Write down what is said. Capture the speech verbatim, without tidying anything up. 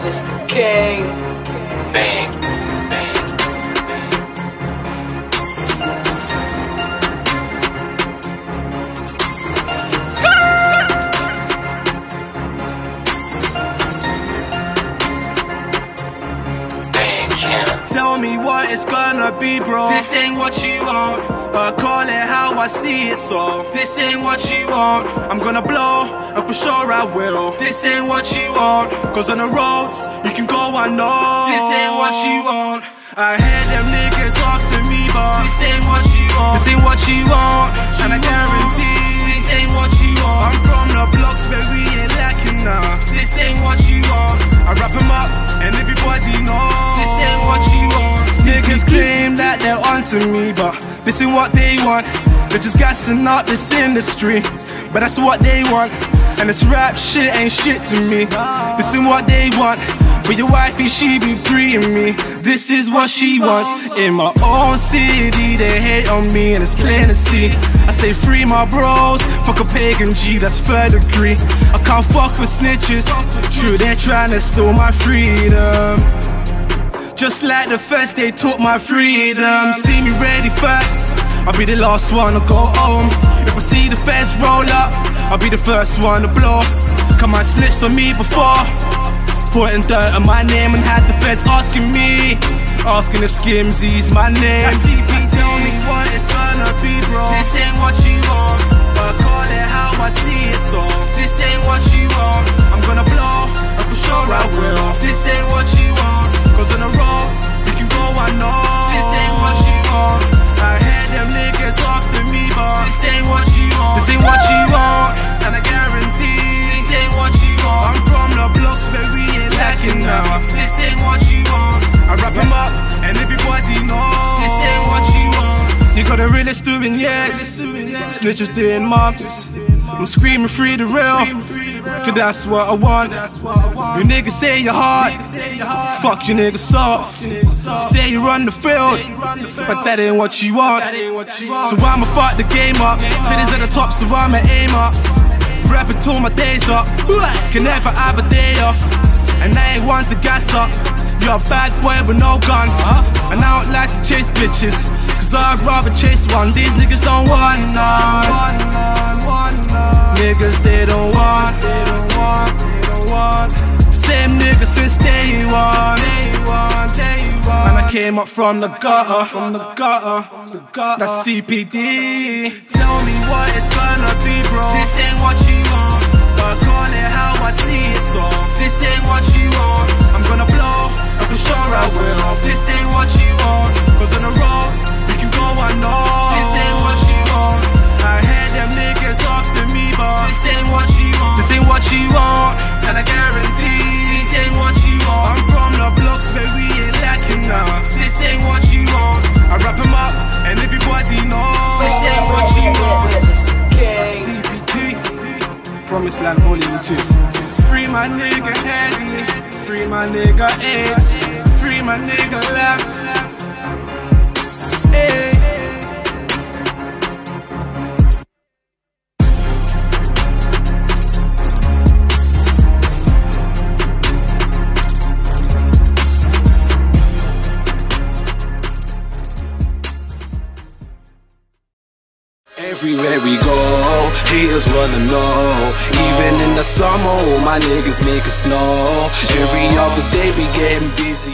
It's the king. Bang, bang, Tell me what it's gonna be, bro. This ain't what you want, but call it how I see it, so this ain't what you want. I'm gonna blow, and for sure I will. This ain't what you want, cause on the roads, you can go unknown. This ain't what you want. I hear them niggas after me, but this ain't what you want. This ain't what you want, and I guarantee this ain't what you want. I'm from the blocks where we ain't lacking now. This ain't what you want. I wrap them up, and everybody knows this ain't what you want. Niggas claim that they're onto me, but this ain't what they want. They're just gassing up this industry, but that's what they want. And this rap shit ain't shit to me. This ain't what they want. But your wifey, she be treating me. This is what she wants. In my own city, they hate on me, and it's plain to see. I say free my bros, fuck a pagan G, that's third degree. I can't fuck with snitches. True, they're trying to steal my freedom. Just like the first they took my freedom. See me ready first, I'll be the last one to go home. If I see the feds roll up, I'll be the first one to blow. Come on, snitched on me before, putting dirt on my name, and had the feds asking me, asking if Skimzy's my name. I see me, tell me what it's gonna be, bro. This ain't what you want, but call it how I see it, so this ain't what you want. I'm gonna blow, and for sure I will. This ain't what you want, cause on the roads, you can go unknown. This ain't what you want. I hear them niggas after me, but this ain't what you want. This ain't what you want, and I guarantee this ain't what you want. I'm from the blocks where we ain't lacking now. This ain't what you want. I wrap them up, and everybody knows this ain't what you want. You got the realest doing yes, snitches doing mobs. I'm screaming free the real, cause that's what I want. You niggas say you're hard, fuck you niggas soft. Say you run the field, but that ain't what you want. So I'ma fuck the game up, cities at the top, so I'ma aim up. Rapping till my days up, can never have a day off. And I ain't one to gas up. You're a bad boy with no gun, and I don't like to chase bitches, cause I'd rather chase one. These niggas don't want none. Niggas they don't want, they don't want, they don't want. Same niggas since day one, day one, day one. And I came up from the gutter, from the gutter, the gutter. That's C P D. Tell me what it's gonna be, bro. This ain't what you want, but call it how I see it, so this ain't what you want. I'm gonna blow, and for sure I will. This ain't what you want, cause on the roads, you can go unknown. This ain't what you want. I hear them niggas after me, but this ain't what you want. This ain't what you want, and I guarantee this ain't what you want. I'm from the blocks where we ain't lacking now. This ain't what you want. I wrap them up, and everybody knows this ain't what you want. C P T, Promised Land Volume two. Free my nigga Eddie, free my nigga Ace, free my nigga Lamps. Hey. Everywhere we go, haters wanna know. Even in the summer, my niggas make it snow. Every other day we getting busy.